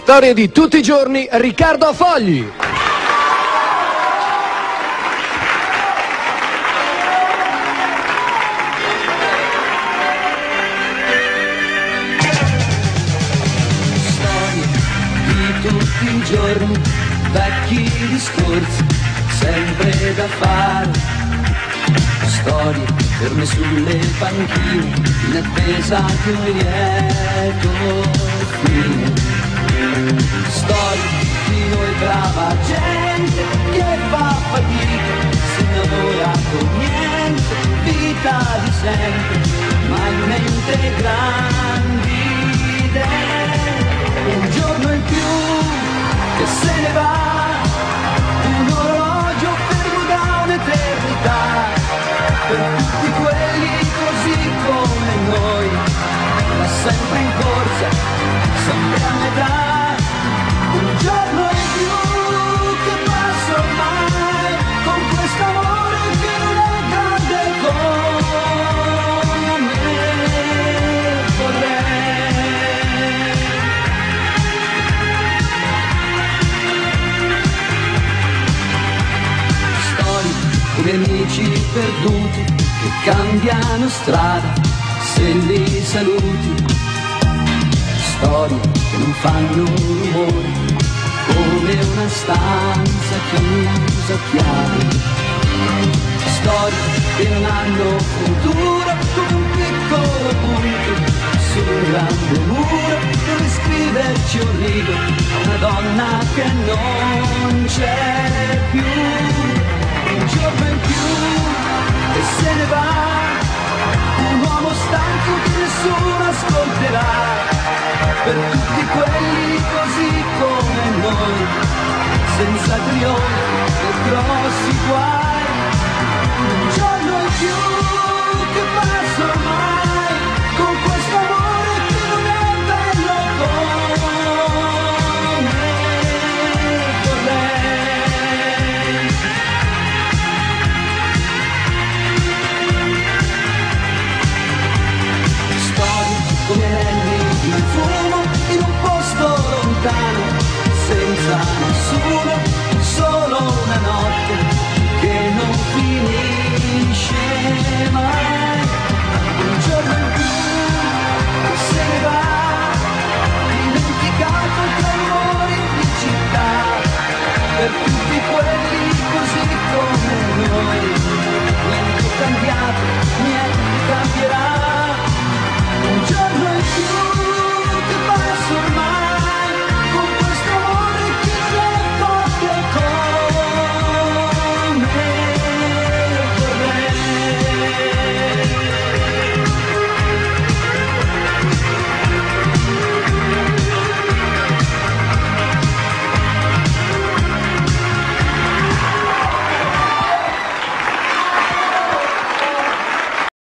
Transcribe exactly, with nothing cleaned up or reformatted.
Storie di tutti i giorni, Riccardo Fogli. Storie di tutti i giorni, vecchi discorsi, sempre da fare. Storie ferme sulle panchine, in attesa di un lieto fine. Storie di noi brava gente che fa fatica, si innamora con niente, vita di sempre, ma in mente grandi idee. Un giorno in più che se ne va, un orologio fermo da un'eternità, per tutti quelli così come noi, ma sempre in corsa, sempre a metà. Un giorno in più che passa ormai, con questo amore che non è grande come vorrei. Storie come amici perduti che cambiano strada se li saluti. Storie che non fanno rumore, come una stanza chiusa a chiave. Storie che non hanno futuro, come un piccolo punto su un grande muro, dove scriverci un rigo, una donna che non c'è più. Un giorno in più e se ne va, un uomo stanco che nessuno ascolterà, per tutti quelli così come noi, senza trionfi e grossi guai. Un giorno in più che passa ormai, con questo amore che non è bello come vorrei. Storie come anelli di fumo in un posto lontano, senza nessuno